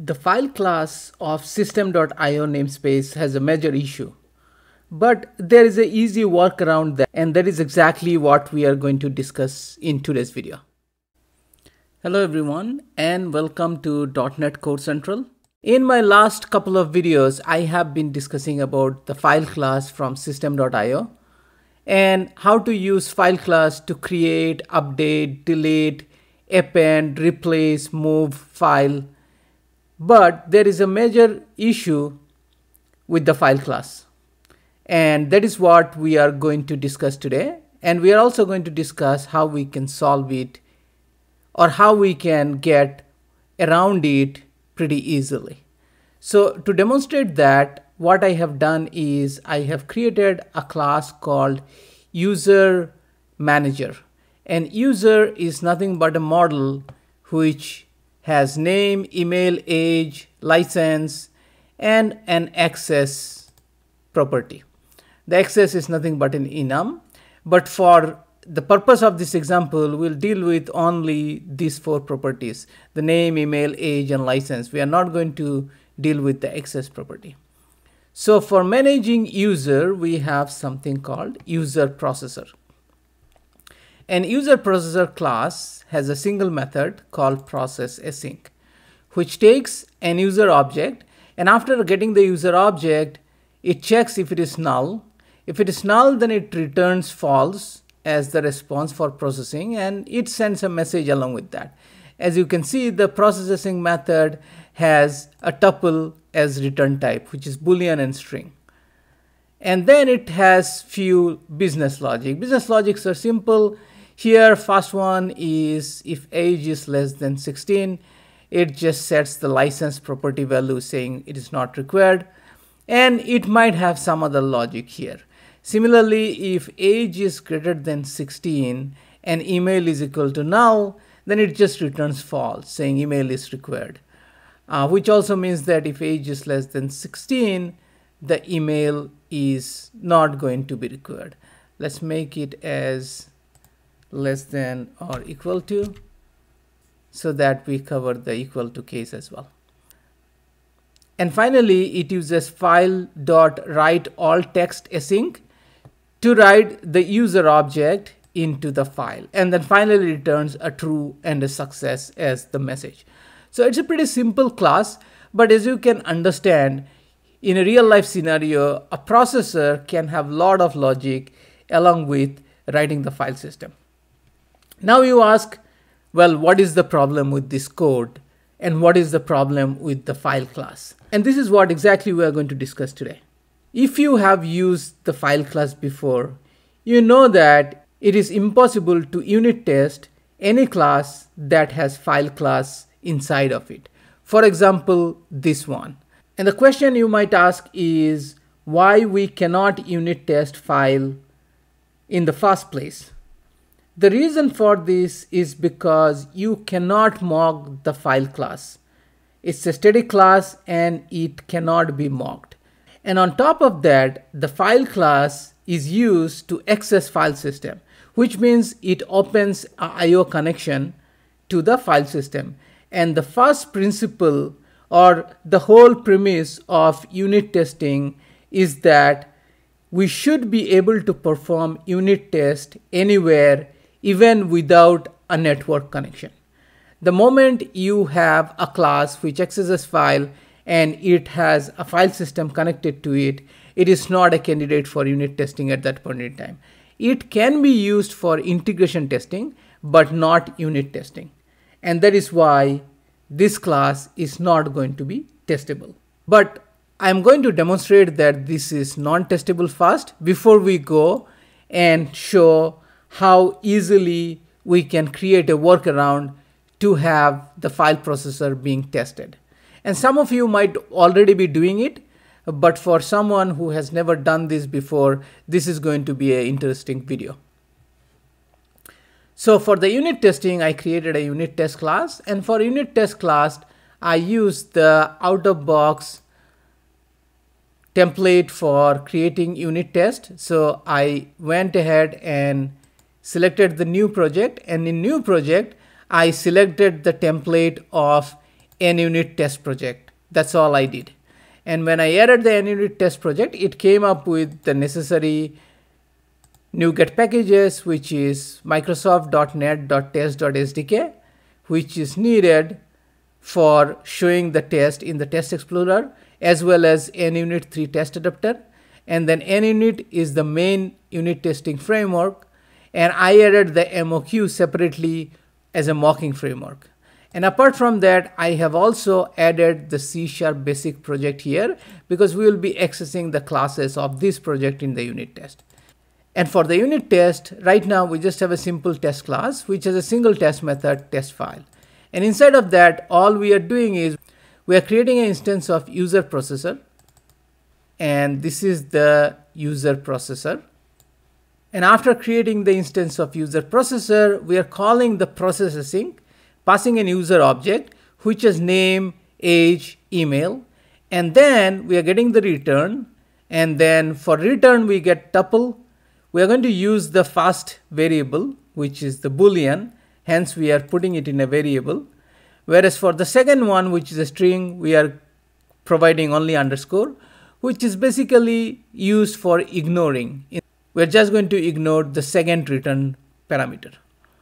The file class of system.io namespace has a major issue, but there is an easy workaround that, and that is exactly what we are going to discuss in today's video. Hello everyone and welcome to .NET Core Central. In my last couple of videos, I have been discussing about the file class from system.io and how to use file class to create, update, delete, append, replace, move file. But there is a major issue with the file class, and that is what we are going to discuss today. And we are also going to discuss how we can solve it or how we can get around it pretty easily. So to demonstrate that, what I have done is I have created a class called user manager, and user is nothing but a model which has name, email, age, license, and an access property. The access is nothing but an enum, but for the purpose of this example, we'll deal with only these four properties: the name, email, age, and license. We are not going to deal with the access property. So for managing user, we have something called user processor. An user processor class has a single method called processAsync, which takes an user object, and after getting the user object, it checks if it is null. If it is null, then it returns false as the response for processing, and it sends a message along with that. As you can see, the processAsync method has a tuple as return type, which is Boolean and string. And then it has few business logic. Business logics are simple. Here, first one is if age is less than 16, it just sets the license property value saying it is not required, and it might have some other logic here. Similarly, if age is greater than 16 and email is equal to null, then it just returns false saying email is required, which also means that if age is less than 16, the email is not going to be required. Let's make it as less than or equal to, so that we cover the equal to case as well. And finally, it uses file.writeAllTextAsync to write the user object into the file, and then finally returns a true and a success as the message. So it's a pretty simple class, but as you can understand, in a real life scenario, a processor can have a lot of logic along with writing the file system. Now you ask, well, what is the problem with this code and what is the problem with the file class? And this is what exactly we are going to discuss today. If you have used the file class before, you know that it is impossible to unit test any class that has file class inside of it. For example, this one. And the question you might ask is why we cannot unit test file in the first place. The reason for this is because you cannot mock the file class. It's a static class and it cannot be mocked. And on top of that, the file class is used to access file system, which means it opens a IO connection to the file system. And the first principle or the whole premise of unit testing is that we should be able to perform unit test anywhere, even without a network connection. The moment you have a class which accesses file and it has a file system connected to it, it is not a candidate for unit testing at that point in time. It can be used for integration testing, but not unit testing. And that is why this class is not going to be testable. But I'm going to demonstrate that this is non-testable first before we go and show how easily we can create a workaround to have the file processor being tested. And some of you might already be doing it, but for someone who has never done this before, this is going to be an interesting video. So for the unit testing, I created a unit test class, and for unit test class, I used the out-of-box template for creating unit test. So I went ahead and selected the new project, and in new project I selected the template of NUnit test project. That's all I did. And when I added the NUnit test project, it came up with the necessary NuGet packages, which is Microsoft.NET.test.sdk, which is needed for showing the test in the test explorer, as well as NUnit 3 test adapter. And then NUnit is the main unit testing framework, and I added the MOQ separately as a mocking framework. And apart from that, I have also added the C# basic project here, because we will be accessing the classes of this project in the unit test. And for the unit test, right now we just have a simple test class, which has a single test method, test file. And inside of that, all we are doing is we are creating an instance of user processor. And this is the user processor. And after creating the instance of user processor, we are calling the process async, passing an user object, which has name, age, email. And then we are getting the return. And then for return, we get tuple. We are going to use the first variable, which is the Boolean. Hence, we are putting it in a variable. Whereas for the second one, which is a string, we are providing only underscore, which is basically used for ignoring. We're just going to ignore the second return parameter.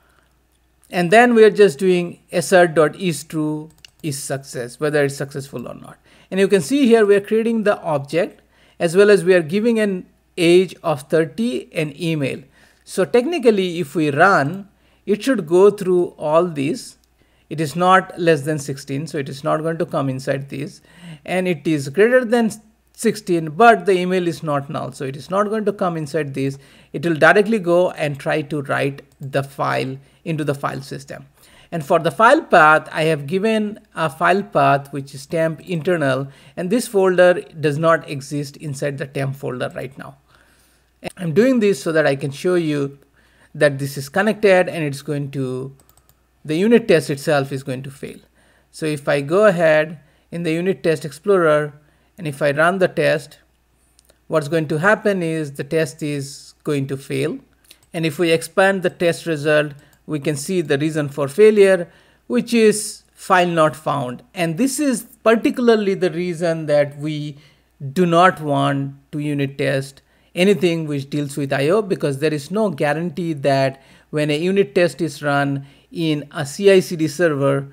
And then we're just doing assert.isTrue is success, whether it's successful or not. And you can see here we're creating the object, as well as we are giving an age of 30 and email. So technically, if we run, it should go through all these. It is not less than 16, so it is not going to come inside this. And it is greater than 16, but the email is not null, so it is not going to come inside this. It will directly go and try to write the file into the file system. And for the file path, I have given a file path which is temp internal, and this folder does not exist inside the temp folder right now. And I'm doing this so that I can show you that this is connected, and it's going to, the unit test itself is going to fail. So if I go ahead in the unit test explorer, and if I run the test, what's going to happen is the test is going to fail. And if we expand the test result, we can see the reason for failure, which is file not found. And this is particularly the reason that we do not want to unit test anything which deals with I/O, because there is no guarantee that when a unit test is run in a CI/CD server,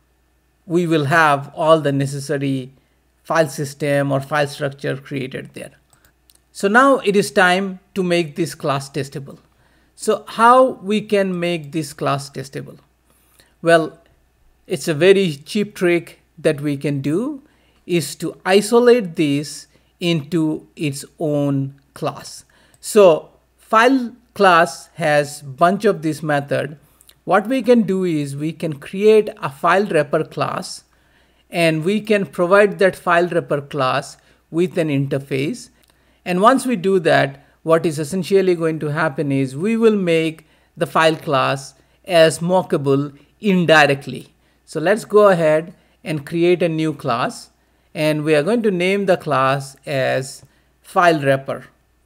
we will have all the necessary file system or file structure created there. So now it is time to make this class testable. So how we can make this class testable? Well, it's a very cheap trick that we can do is to isolate this into its own class. So file class has bunch of this method. What we can do is we can create a file wrapper class, and we can provide that file wrapper class with an interface. And once we do that, what is essentially going to happen is we will make the file class as mockable indirectly. So let's go ahead and create a new class, and we are going to name the class as file wrapper.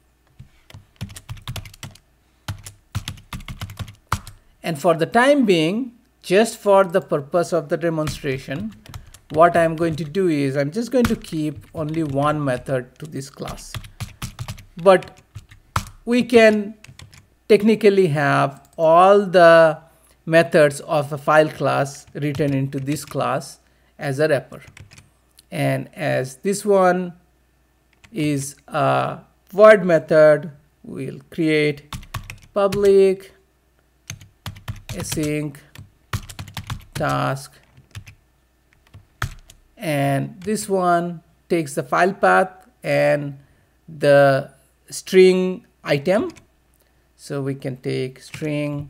And for the time being, just for the purpose of the demonstration, what I'm going to do is I'm just going to keep only one method to this class. But we can technically have all the methods of a file class written into this class as a wrapper. And as this one is a void method, we'll create public async task, and this one takes the file path and the string item. So we can take string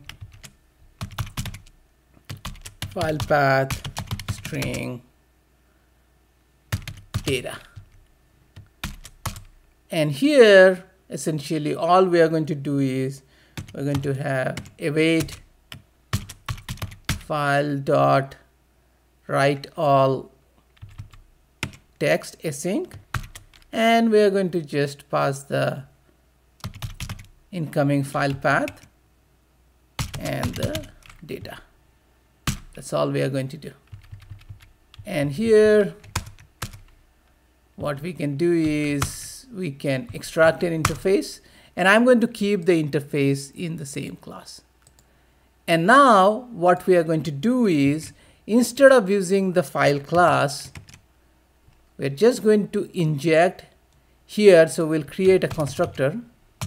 file path string data, and here essentially all we are going to do is we're going to have await file dot write all text async, and we are going to just pass the incoming file path and the data. That's all we are going to do. And here what we can do is we can extract an interface, and I'm going to keep the interface in the same class. And now what we are going to do is, instead of using the file class, we're just going to inject here. So we'll create a constructor,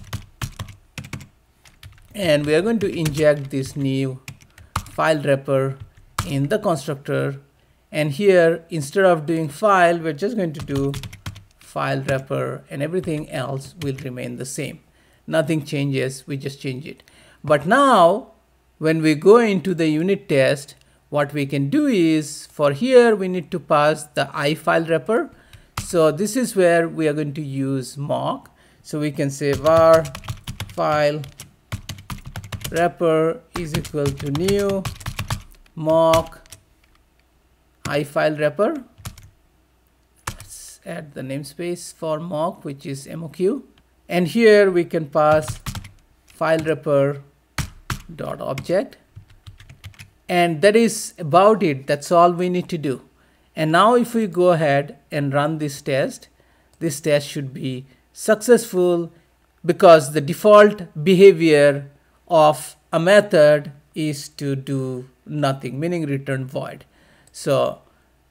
and we are going to inject this new file wrapper in the constructor. And here, instead of doing file, we're just going to do file wrapper, and everything else will remain the same. Nothing changes, we just change it. But now when we go into the unit test, what we can do is, for here we need to pass the I file wrapper. So this is where we are going to use mock. So we can say var file wrapper is equal to new mock I file wrapper. Let's add the namespace for mock, which is moq. And here we can pass file wrapper dot object, and that is about it. That's all we need to do. And now if we go ahead and run this test should be successful, because the default behavior of a method is to do nothing, meaning return void. So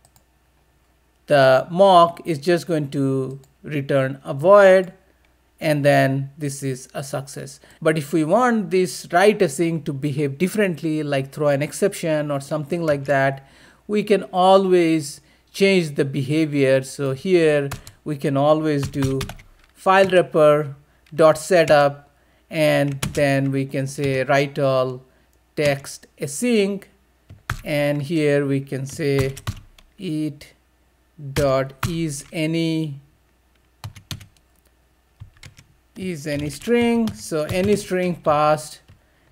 the mock is just going to return a void, and then this is a success. But if we want this write async to behave differently, like throw an exception or something like that, we can always change the behavior. So here we can always do file wrapper dot setup, and then we can say write all text async, and here we can say it dot is any string. So any string passed,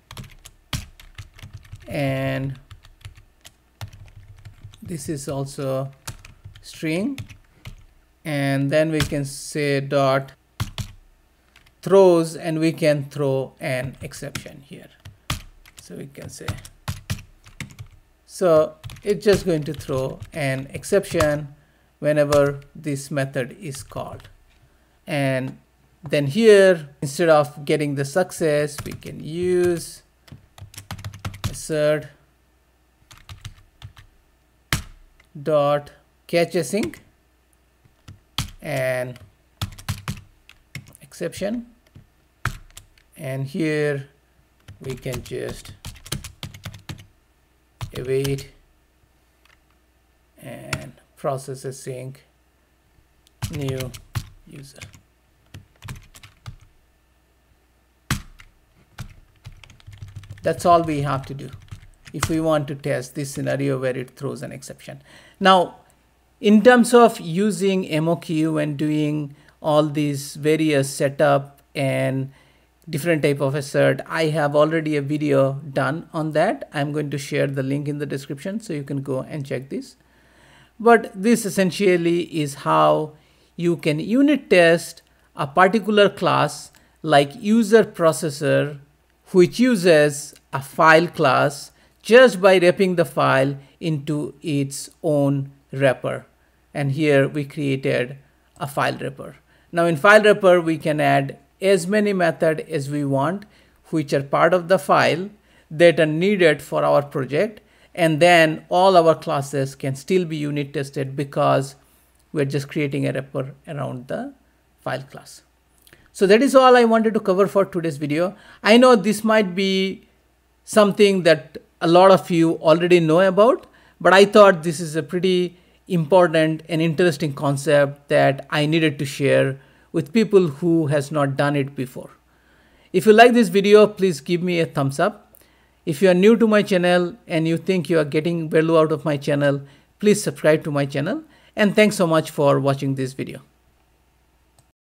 and this is also string, and then we can say dot throws, and we can throw an exception here. So we can say, so it's just going to throw an exception whenever this method is called. And then here, instead of getting the success, we can use assert dot catch async and exception, and here we can just await and process async new user. That's all we have to do if we want to test this scenario where it throws an exception. Now, in terms of using moq and doing all these various setup and different type of assert, I have already a video done on that. I'm going to share the link in the description so you can go and check this. But this essentially is how you can unit test a particular class like user processor, which uses a file class, just by wrapping the file into its own wrapper. And here we created a file wrapper. Now in file wrapper, we can add as many methods as we want, which are part of the file that are needed for our project. And then all our classes can still be unit tested because we're just creating a wrapper around the file class. So that is all I wanted to cover for today's video. I know this might be something that a lot of you already know about, but I thought this is a pretty important and interesting concept that I needed to share with people who has not done it before. If you like this video, please give me a thumbs up. If you are new to my channel and you think you are getting value out of my channel, please subscribe to my channel. And thanks so much for watching this video.